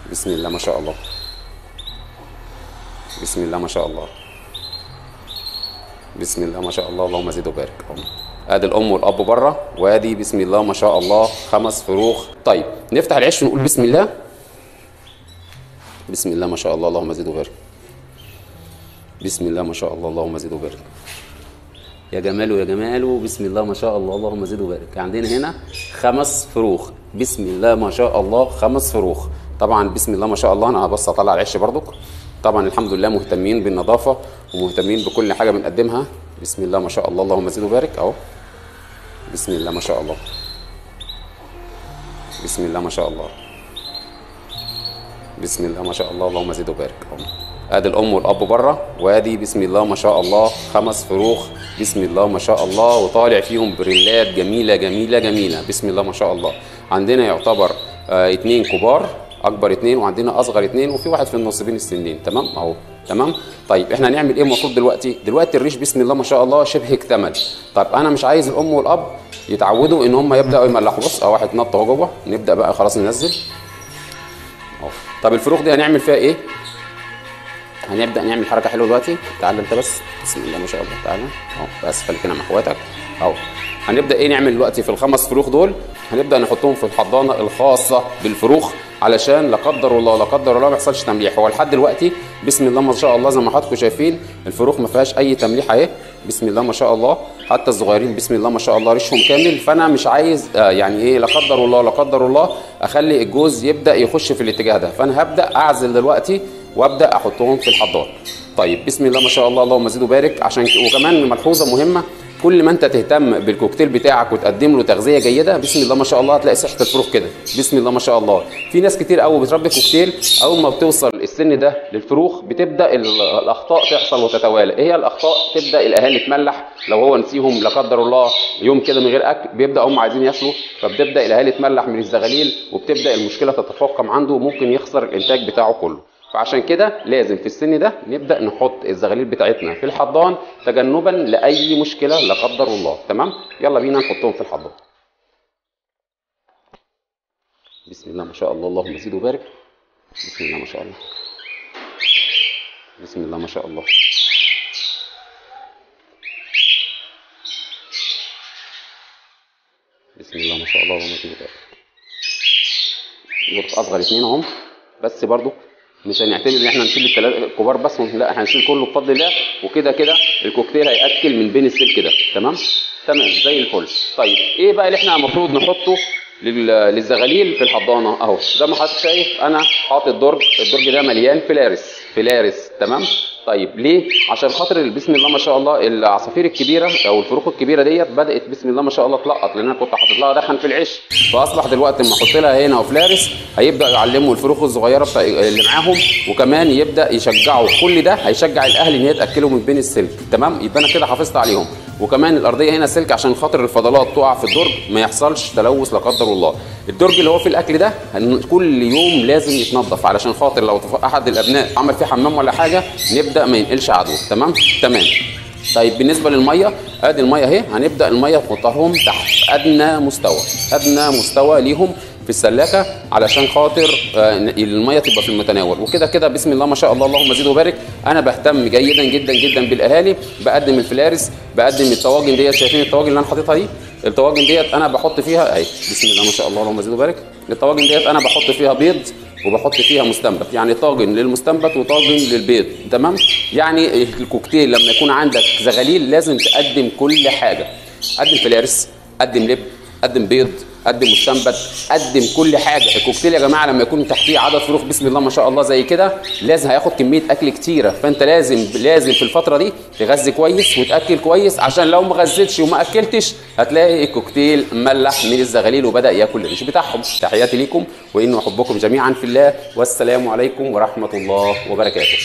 بسم الله ما شاء الله. بسم الله ما شاء الله. بسم الله ما شاء الله. اللهم زد وبارك. ادي الام والاب بره، وادي بسم الله ما شاء الله 5 فروخ. طيب نفتح العش ونقول بسم الله. بسم الله ما شاء الله. اللهم زد وبارك. بسم الله ما شاء الله. اللهم زد وبارك. يا جماله يا جماله. بسم الله ما شاء الله. اللهم زد وبارك. عندنا هنا 5 فروخ. بسم الله ما شاء الله 5 فروخ. طبعا بسم الله ما شاء الله. انا هبص اطلع العش برضك. طبعا الحمد لله مهتمين بالنظافه ومهتمين بكل حاجه بنقدمها. بسم الله ما شاء الله. اللهم زد وبارك. اهو بسم الله ما شاء الله. بسم الله ما شاء الله. بسم الله ما شاء الله. اللهم زد وبارك. ادي الام والاب بره، وادي بسم الله ما شاء الله 5 فروخ. بسم الله ما شاء الله. وطالع فيهم بريلات جميله جميله جميله. بسم الله ما شاء الله. عندنا يعتبر 2 كبار، اكبر 2 وعندنا اصغر 2 وفي واحد في النص بين السنين. تمام اهو. تمام. طيب احنا هنعمل ايه المفروض دلوقتي؟ الريش بسم الله ما شاء الله شبه اكتمل. طيب انا مش عايز الام والاب يتعودوا ان هم يبداوا يملحوا. بص اهو واحد نط اهو جوه. نبدا بقى خلاص ننزل اهو. طب الفروخ دي هنعمل فيها ايه؟ هنبدا نعمل حركه حلوه دلوقتي. تعال انت بس. بسم الله ما شاء الله. تعالى اهو بس خليك هنا مع اخواتك اهو. هنبدا ايه نعمل دلوقتي في ال5 فروخ دول؟ هنبدا نحطهم في الحضانه الخاصه بالفروخ علشان لا قدر الله لا قدر الله ما يحصلش تمليح. هو لحد دلوقتي بسم الله ما شاء الله زي ما حضراتكم شايفين الفروخ ما فيهاش اي تمليح اهي. بسم الله ما شاء الله. حتى الصغيرين بسم الله ما شاء الله ريشهم كامل. فانا مش عايز يعني ايه لا قدر الله لا قدر الله اخلي الجوز يبدا يخش في الاتجاه ده. فانا هبدا اعزل دلوقتي وابدا احطهم في الحضانه. طيب بسم الله ما شاء الله. اللهم زد وبارك. عشان وكمان ملحوظه مهمه، كل ما انت تهتم بالكوكتيل بتاعك وتقدم له تغذيه جيده بسم الله ما شاء الله هتلاقي صحه الفروخ كده. بسم الله ما شاء الله. في ناس كتير قوي بتربي كوكتيل اول ما بتوصل السن ده للفروخ بتبدا الاخطاء تحصل وتتوالى. ايه هي الاخطاء؟ تبدا الاهالي تملح لو هو نسيهم لا قدر الله يوم كده من غير اكل، بيبدا هم عايزين ياكلوا فبتبدا الاهالي تملح من الزغاليل وبتبدا المشكله تتفاقم عنده وممكن يخسر الانتاج بتاعه كله. فعشان كده لازم في السن ده نبدا نحط الزغاليل بتاعتنا في الحضان تجنبا لاي مشكله لا قدر الله. تمام. يلا بينا نحطهم في الحضان. بسم الله ما شاء الله. اللهم زد وبارك. بسم الله ما شاء الله. بسم الله ما شاء الله. بسم الله ما شاء الله. اللهم زد وبارك. دول اصغر 2 اهم، بس برضو مش هنعتمد ان احنا نشيل ال3 الكبار بس، لا احنا هنشيل كله بفضل الله. وكده كده الكوكتيل هياكل من بين السلك ده. تمام تمام زي الفل. طيب ايه بقى اللي احنا المفروض نحطه للزغاليل في الحضانه؟ اهو زي ما حضرتك شايف انا حاطط الدرج ده مليان فلارس. تمام. طيب ليه؟ عشان خاطر بسم الله ما شاء الله العصافير الكبيره او الفروخ الكبيره ديت بدات بسم الله ما شاء الله تلقط، لان انا كنت حاطط لها دخن في العش. فاصبح دلوقتي لما احط لها هنا وفلارس هيبدا يعلموا الفروخ الصغيره اللي معاهم، وكمان يبدا يشجعوا. كل ده هيشجع الاهل ان هي تاكلهم من بين السلك. تمام. يبقى انا كده حافظت عليهم. وكمان الارضيه هنا سلك عشان خاطر الفضلات تقع في الدرج ما يحصلش تلوث لا قدر الله. الدرج اللي هو في الاكل ده كل يوم لازم يتنظف علشان خاطر لو احد الابناء عمل فيه حمام ولا حاجه نبدا ما ينقلش عدوى. تمام تمام. طيب بالنسبه للميه، ادي الميه اهي. هنبدا الميه نحطهم تحت ادنى مستوى ليهم في السلاكه علشان خاطر الميه تبقى في المتناول. وكده كده بسم الله ما شاء الله. اللهم زد وبارك. انا بهتم جيدا جدا جدا بالاهالي، بقدم الفلارس، بقدم الطواجن ديت. شايفين الطواجن اللي انا حاططها دي؟ الطواجن ديت انا بحط فيها اهي. بسم الله ما شاء الله. اللهم زد وبارك. الطواجن ديت انا بحط فيها بيض وبحط فيها مستنبت، يعني طاجن للمستنبت وطاجن للبيض. تمام. يعني الكوكتيل لما يكون عندك زغاليل لازم تقدم كل حاجه. قدم فلارس، قدم لب، قدم بيض، قدم مستنبت، قدم كل حاجه. الكوكتيل يا جماعه لما يكون تحتيه عدد فروخ بسم الله ما شاء الله زي كده لازم هياخد كميه اكل كتيره. فانت لازم في الفتره دي تغذي كويس وتاكل كويس، عشان لو ما غذيتش وما اكلتش هتلاقي الكوكتيل ملح من الزغاليل وبدا ياكل الريش بتاعهم. تحياتي ليكم واني احبكم جميعا في الله، والسلام عليكم ورحمه الله وبركاته.